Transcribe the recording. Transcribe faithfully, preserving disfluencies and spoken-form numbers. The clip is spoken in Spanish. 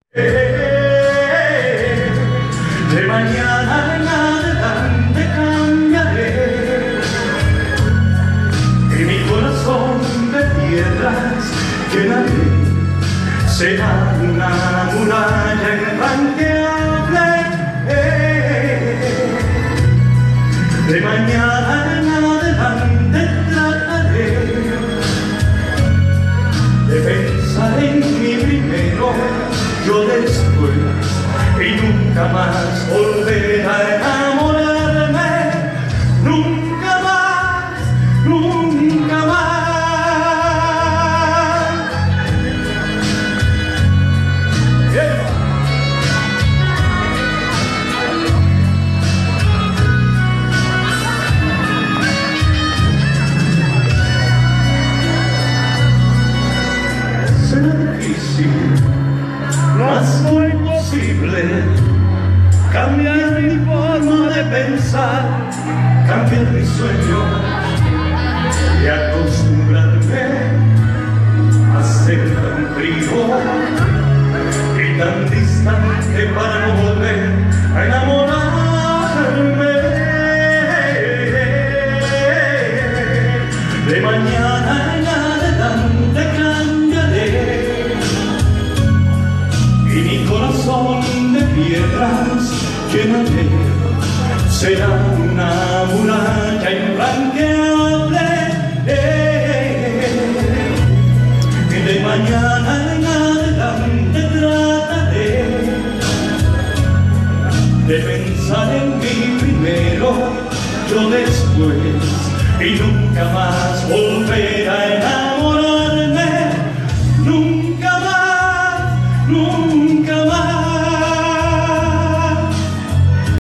De mañana en adelante cambiaré y mi corazón de piedras llenaré. Será una muralla infranqueable. De mañana en adelante trataré de pensar en mí primero, yo después, y nunca más volver a enamorarme, nunca más, nunca más. Yeah. Será difícil, mas muy posible, cambiar mi forma de pensar, cambiar mis sueños y acostumbrarme a ser tan frío y tan distante para no volver a enamorarme. De mañana en adelante cambiaré y mi corazón de piedras llenaré. Será una muralla infranqueable. Y de mañana en adelante trataré de pensar en mí primero, yo después, y nunca más volver a enamorarme, nunca más, nunca más.